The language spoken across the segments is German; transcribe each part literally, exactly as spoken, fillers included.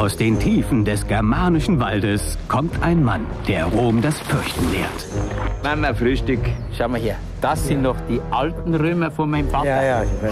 Aus den Tiefen des germanischen Waldes kommt ein Mann, der Rom das Fürchten lehrt. Mama, Frühstück. Schau mal her. Das sind noch die alten Römer von meinem Papa. Ja, ja, ich weiß.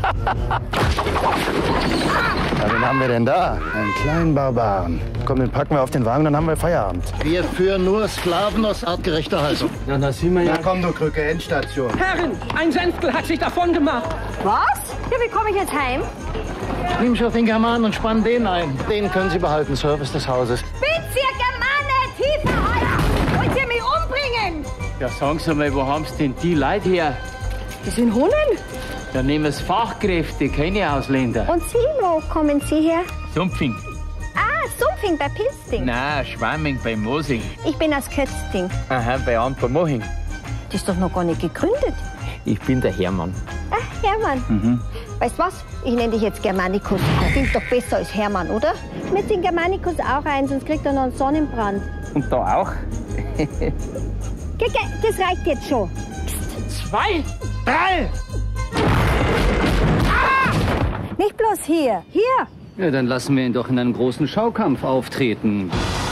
Ja, wen haben wir denn da? Einen kleinen Barbaren. Komm, den packen wir auf den Wagen, dann haben wir Feierabend. Wir führen nur Sklaven aus artgerechter Haltung. Na, das sehen wir ja. Na komm, du Krücke, Endstation. Herrin, ein Sänftel hat sich davon gemacht. Was? Ja, wie komme ich jetzt heim? Nimm schon den Germanen und spann den ein. Den können Sie behalten, Service des Hauses. Bezirk Germane, tiefer Alter! Wollt ihr mich umbringen? Ja, sagen Sie mal, wo haben Sie denn die Leute her? Das sind Hunden. Da nehmen Sie Fachkräfte, keine Ausländer. Und Sie, wo kommen Sie her? Sumpfing. Ah, Sumpfing bei Pilzding. Nein, Schwamming bei Mosing. Ich bin aus Kötzding. Aha, bei Anton Mohing. Das ist doch noch gar nicht gegründet. Ich bin der Hermann. Ah, Hermann. Mhm. Weißt du was? Ich nenne dich jetzt Germanicus. Klingt doch besser als Hermann, oder? Mit den Germanicus auch ein, sonst kriegt er noch einen Sonnenbrand. Und da auch? Geh, geh, das reicht jetzt schon. Zwei, drei! Ah! Nicht bloß hier. Hier. Ja, dann lassen wir ihn doch in einem großen Schaukampf auftreten.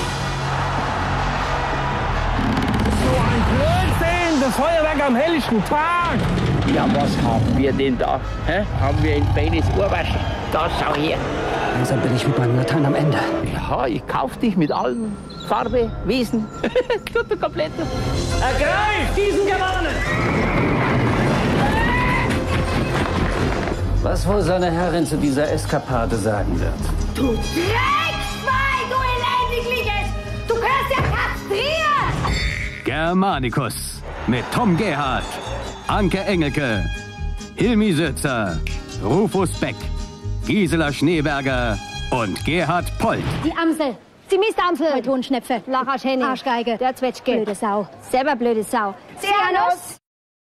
So ein Blödsinn, das Feuerwerk am helllichten Tag. Ja, was haben wir denn da? Hä? Haben wir ein feines Ohrwaschen? Da, schau her. Langsam bin ich mit meinem Latein am Ende. Ja, ich kauf dich mit allem. Farbe, Wesen. Tut komplett. Ergreift diesen Germanen! Was wohl seine Herrin zu dieser Eskapade sagen wird? Du Dreckswein, du Elendigliches! Du gehörst ja kastriert! Germanicus mit Tom Gerhardt, Anke Engelke, Hilmi Sözer, Rufus Beck, Gisela Schneeberger und Gerhard Polt. Die Amsel. Sie Mistamsel. Tonschnepfe. Lachaschhenne. Arschgeige. Der Zwetschge. Blöde Sau. Selber blöde Sau. Servus.